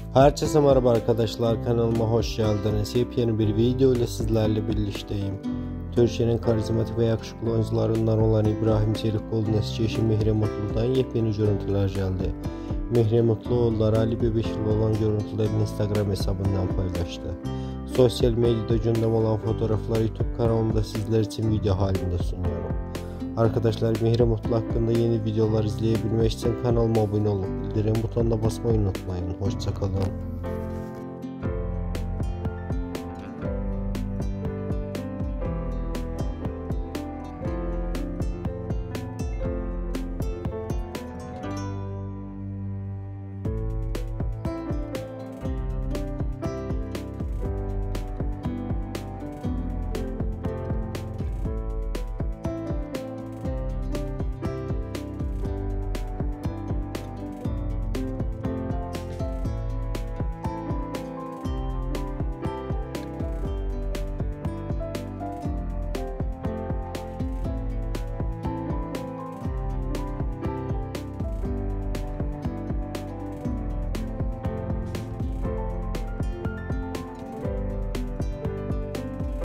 Herkese merhaba arkadaşlar, kanalıma hoş geldiniz. Yepyeni bir video ile sizlerle birlikteyim. Türkiye'nin karizmatik ve yakışıklı oyuncularından olan İbrahim Çelikoğlu'nun eski eşi Mihri Mutlu'dan yepyeni görüntüler geldi. Mihri Mutluoğulları Ali Bebek'le olan görüntülerini Instagram hesabından paylaştı. Sosyal medyada gündem olan fotoğrafları YouTube kanalımda sizler için video halinde sunuyorum. Arkadaşlar, Mihri Mutlu hakkında yeni videolar izleyebilmek için kanalıma abone olup bildirim butonuna basmayı unutmayın. Hoşça kalın.